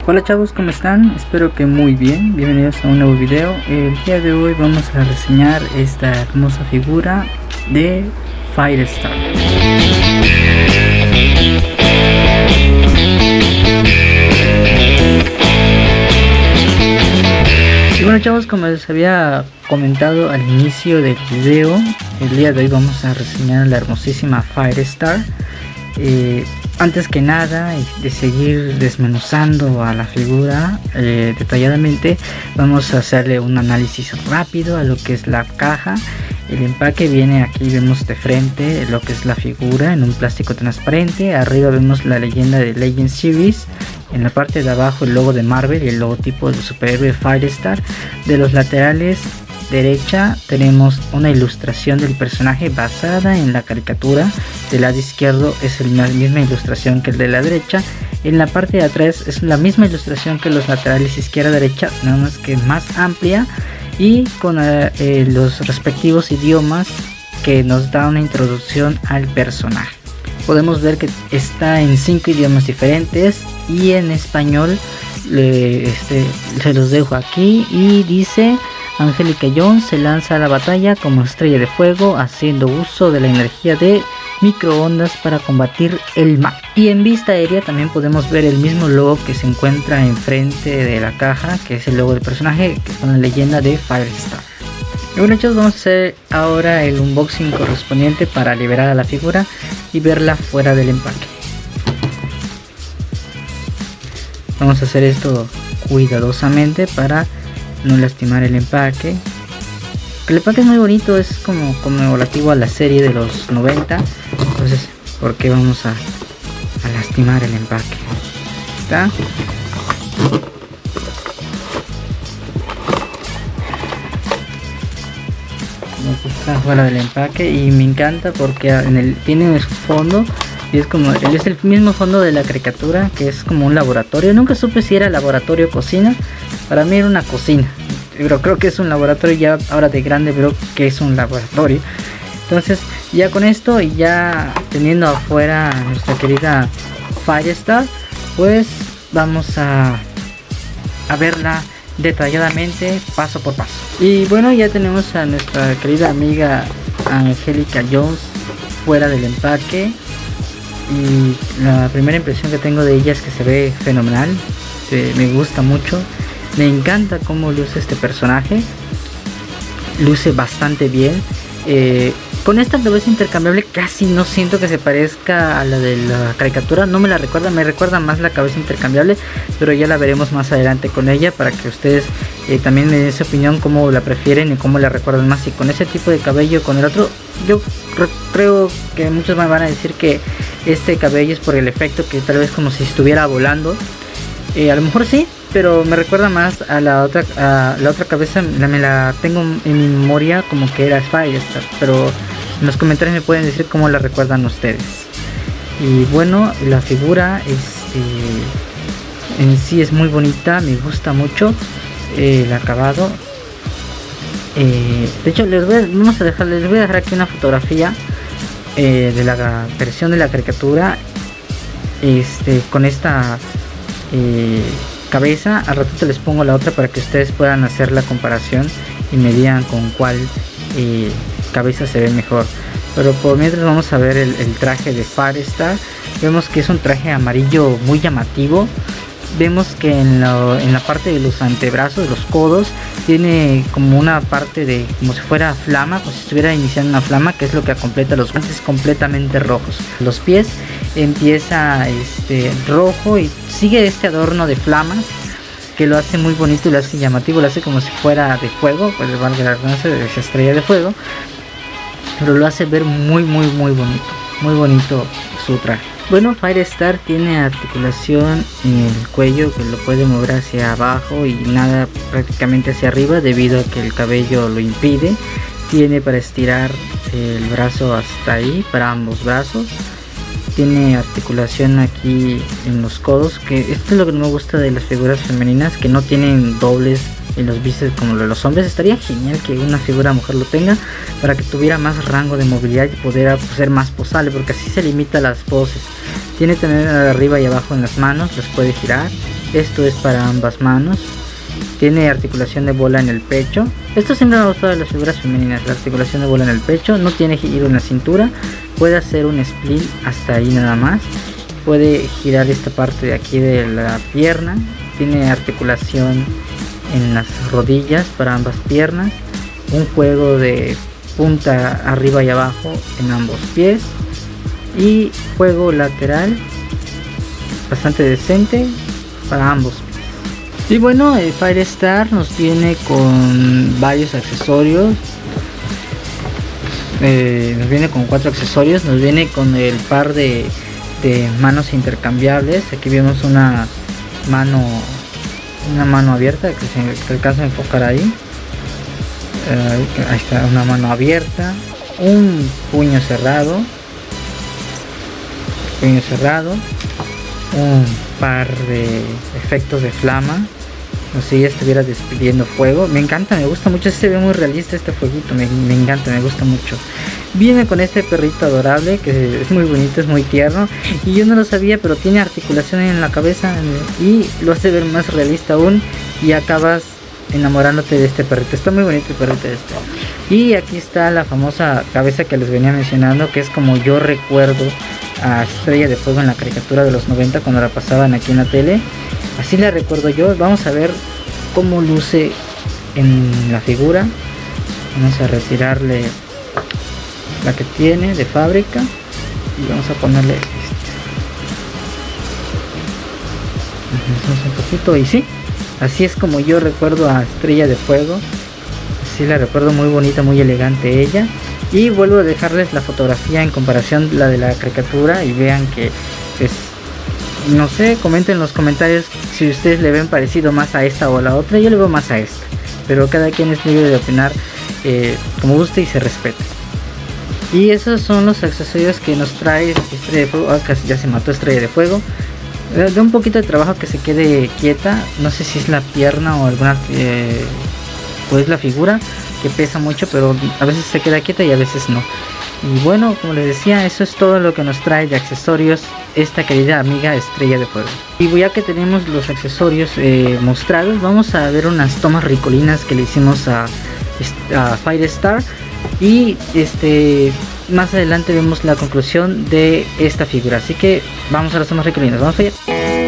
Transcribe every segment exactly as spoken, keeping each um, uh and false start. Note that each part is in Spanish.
Hola chavos, ¿cómo están? Espero que muy bien. Bienvenidos a un nuevo video. El día de hoy vamos a reseñar esta hermosa figura de Firestar. Y bueno chavos, como les había comentado al inicio del video, el día de hoy vamos a reseñar la hermosísima Firestar. Eh, antes que nada, de seguir desmenuzando a la figura eh, detalladamente, vamos a hacerle un análisis rápido a lo que es la caja. El empaque viene aquí, vemos de frente lo que es la figura en un plástico transparente. Arriba vemos la leyenda de Legend Series. En la parte de abajo el logo de Marvel y el logotipo del superhéroe Firestar. De los laterales derecha tenemos una ilustración del personaje basada en la caricatura. Del lado izquierdo es la misma ilustración que el de la derecha. En la parte de atrás es la misma ilustración que los laterales izquierda derecha, nada más que más amplia y con eh, los respectivos idiomas que nos da una introducción al personaje. Podemos ver que está en cinco idiomas diferentes y en español le, este, se los dejo aquí y dice: Angélica Jones se lanza a la batalla como estrella de fuego, haciendo uso de la energía de microondas para combatir el mal. Y en vista aérea también podemos ver el mismo logo que se encuentra enfrente de la caja, que es el logo del personaje con la leyenda de Firestar. Y bueno chicos, vamos a hacer ahora el unboxing correspondiente para liberar a la figura y verla fuera del empaque. Vamos a hacer esto cuidadosamente para no lastimar el empaque. El empaque es muy bonito, es como conmemorativo a la serie de los noventa. Entonces, ¿por qué vamos a, a lastimar el empaque? ¿Está? Está fuera del empaque y me encanta porque en el, tiene su fondo y es como, es el mismo fondo de la caricatura, que es como un laboratorio. Nunca supe si era laboratorio o cocina. Para mí era una cocina, pero creo que es un laboratorio. Ya ahora de grande veo que es un laboratorio. Entonces ya con esto y ya teniendo afuera a nuestra querida Firestar, pues vamos a, a verla detalladamente paso por paso. Y bueno, ya tenemos a nuestra querida amiga Angélica Jones fuera del empaque. Y la primera impresión que tengo de ella es que se ve fenomenal. Se, me gusta mucho. Me encanta cómo luce este personaje. Luce bastante bien. Eh, con esta cabeza intercambiable casi no siento que se parezca a la de la caricatura. No me la recuerda, me recuerda más la cabeza intercambiable. Pero ya la veremos más adelante con ella, para que ustedes eh, también me den su opinión, cómo la prefieren y cómo la recuerdan más. Y con ese tipo de cabello, con el otro, yo creo que muchos me van a decir que este cabello es por el efecto, que tal vez como si estuviera volando. Eh, a lo mejor sí, pero me recuerda más a la otra, a la otra cabeza. La, me la tengo en mi memoria como que era Firestar, pero en los comentarios me pueden decir cómo la recuerdan ustedes. Y bueno, la figura este, en sí es muy bonita, me gusta mucho eh, el acabado. Eh, de hecho, les voy a, vamos a dejar, les voy a dejar aquí una fotografía eh, de la versión de la caricatura, este, con esta eh, cabeza. Al ratito les pongo la otra para que ustedes puedan hacer la comparación y me digan con cuál eh, cabeza se ve mejor. Pero por mientras vamos a ver el, el traje de Firestar. Vemos que es un traje amarillo muy llamativo. Vemos que en la, en la parte de los antebrazos, los codos, tiene como una parte de como si fuera flama, como si estuviera iniciando una flama, que es lo que completa los guantes completamente rojos. Los pies empieza este rojo y sigue este adorno de flamas que lo hace muy bonito y lo hace llamativo, lo hace como si fuera de fuego, pues valga la redundancia, de esa estrella de fuego, pero lo hace ver muy muy muy bonito, muy bonito su traje. Bueno, Firestar tiene articulación en el cuello que lo puede mover hacia abajo y nada prácticamente hacia arriba, debido a que el cabello lo impide. Tiene para estirar el brazo hasta ahí, para ambos brazos. Tiene articulación aquí en los codos, que esto es lo que no me gusta de las figuras femeninas, que no tienen dobles en los bíceps como lo de los hombres. Estaría genial que una figura mujer lo tenga, para que tuviera más rango de movilidad y pudiera pues, ser más posable, porque así se limita a las poses. Tiene también arriba y abajo en las manos, las puede girar Esto es para ambas manos. Tiene articulación de bola en el pecho. Esto siempre me ha gustado de las figuras femeninas, la articulación de bola en el pecho. No tiene giro en la cintura. Puede hacer un split hasta ahí nada más. Puede girar esta parte de aquí de la pierna. Tiene articulación en las rodillas para ambas piernas. Un juego de punta arriba y abajo en ambos pies. Y juego lateral bastante decente para ambos pies. Y bueno, el Firestar nos viene con varios accesorios. Eh, nos viene con cuatro accesorios. Nos viene con el par de, de manos intercambiables. Aquí vemos una mano una mano abierta que se que alcanza a enfocar ahí. Eh, ahí está, una mano abierta. Un puño cerrado. Puño cerrado. Un par de efectos de flama. No sé si ya estuviera despidiendo fuego. Me encanta, me gusta mucho. Se ve muy realista este fueguito. Me, me encanta, me gusta mucho. Viene con este perrito adorable que es muy bonito, es muy tierno. Y yo no lo sabía, pero tiene articulación en la cabeza y lo hace ver más realista aún. Y acabas enamorándote de este perrito. Está muy bonito el perrito este. Y aquí está la famosa cabeza que les venía mencionando, que es como yo recuerdo a Estrella de Fuego en la caricatura de los noventa cuando la pasaban aquí en la tele. Así la recuerdo yo. Vamos a ver cómo luce en la figura. Vamos a retirarle la que tiene de fábrica y vamos a ponerle este. Un poquito y sí, así es como yo recuerdo a Estrella de Fuego. Así la recuerdo, muy bonita, muy elegante ella. Y vuelvo a dejarles la fotografía en comparación la de la caricatura y vean que pues no sé, comenten en los comentarios si ustedes le ven parecido más a esta o a la otra. Yo le veo más a esta, pero cada quien es libre de opinar eh, como guste y se respeta. Y esos son los accesorios que nos trae Estrella de Fuego. Ah, casi ya se mató Estrella de Fuego. Eh, da un poquito de trabajo que se quede quieta. No sé si es la pierna o alguna eh, pues la figura que pesa mucho, pero a veces se queda quieta y a veces no. Y bueno, como les decía, eso es todo lo que nos trae de accesorios esta querida amiga Estrella de Fuego. Y ya que tenemos los accesorios eh, mostrados, vamos a ver unas tomas ricolinas que le hicimos a, a Firestar. Y este más adelante vemos la conclusión de esta figura. Así que vamos a las tomas ricolinas, vamos allá.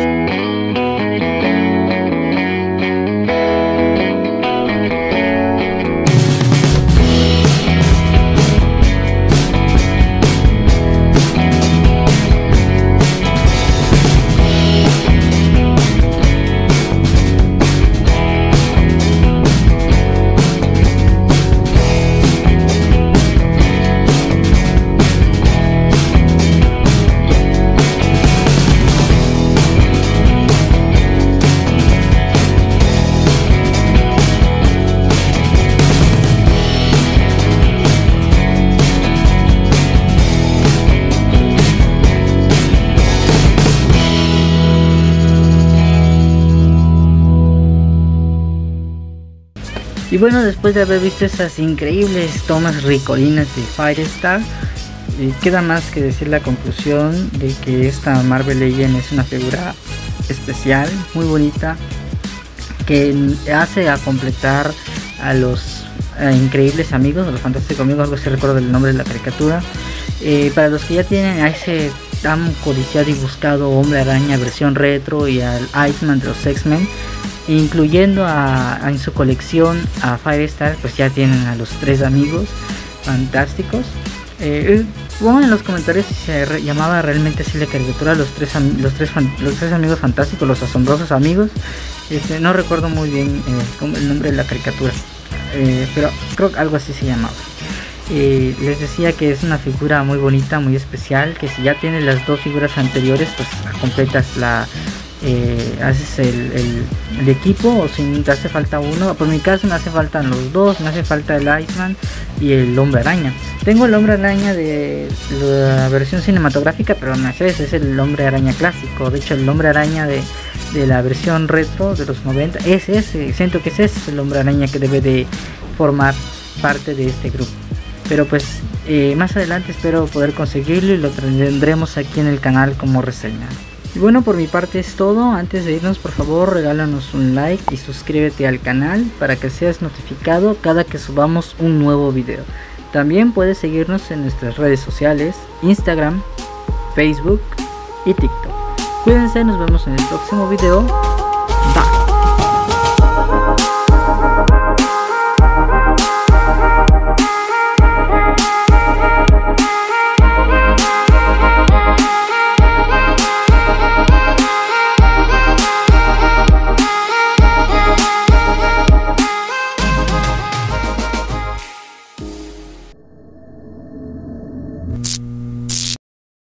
Y bueno, después de haber visto esas increíbles tomas ricolinas de Firestar, eh, queda más que decir la conclusión de que esta Marvel Legend es una figura especial, muy bonita, que hace a completar a los eh, increíbles amigos, a los fantásticos amigos, algo se recuerda del nombre de la caricatura. Eh, para los que ya tienen a ese tan codiciado y buscado Hombre Araña versión retro y al Iceman de los X-Men, incluyendo a, a en su colección a Firestar, pues ya tienen a los tres amigos fantásticos. Eh, pongan en los comentarios si se re llamaba realmente así la caricatura, los tres, los, tres los tres amigos fantásticos, los asombrosos amigos. Este, no recuerdo muy bien eh, el nombre de la caricatura, eh, pero creo que algo así se llamaba. Eh, les decía que es una figura muy bonita, muy especial, que si ya tienes las dos figuras anteriores, pues completas la... Eh, haces el, el, el equipo, o si te hace falta uno. Por mi caso me hace falta los dos, me hace falta el Iceman y el Hombre Araña. Tengo el Hombre Araña de la versión cinematográfica, pero no es ese, es el Hombre Araña clásico. De hecho el Hombre Araña de, de la versión retro de los noventa es ese, siento que ese es el Hombre Araña que debe de formar parte de este grupo. Pero pues eh, más adelante espero poder conseguirlo y lo tendremos aquí en el canal como reseña. Y bueno, por mi parte es todo. Antes de irnos, por favor regálanos un like y suscríbete al canal para que seas notificado cada que subamos un nuevo video. También puedes seguirnos en nuestras redes sociales, Instagram, Facebook y TikTok. Cuídense, nos vemos en el próximo video.